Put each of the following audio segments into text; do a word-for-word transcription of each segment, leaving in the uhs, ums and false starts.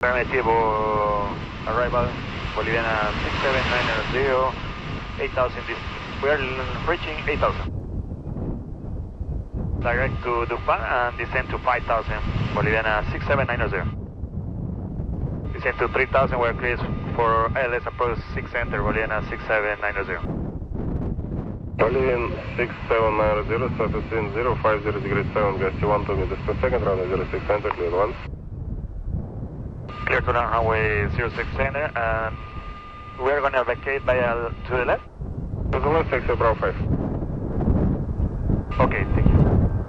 Permitivo arrival, Boliviana six seven nine zero, eight thousand, we are reaching eight thousand. Direct to Dupan and descend to five thousand, Boliviana six seven nine zero. Descend to three thousand, we are clear for L S approach six enter, Boliviana six seven nine zero. Bolivian six seven nine zero, surface wind zero five zero degrees seven, gusty one two meters per second, runway zero six enter, clear one. Clear to runway zero six enter, and we are going to vacate by uh, to the left? To the left, exit Bravo five. Okay, thank you.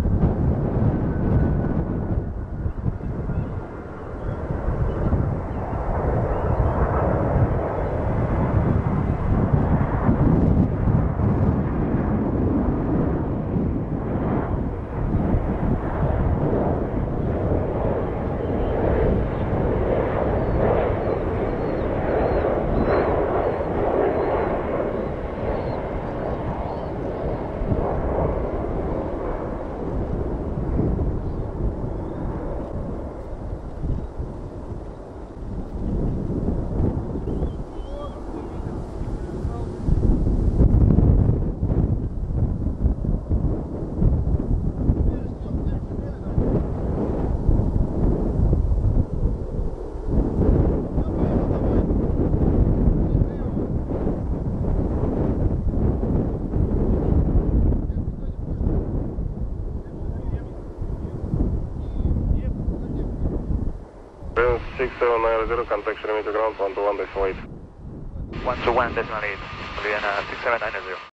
six seven nine zero, contact perimeter ground one two one decimal eight. one two one decimal eight, Boliviana six seven nine zero.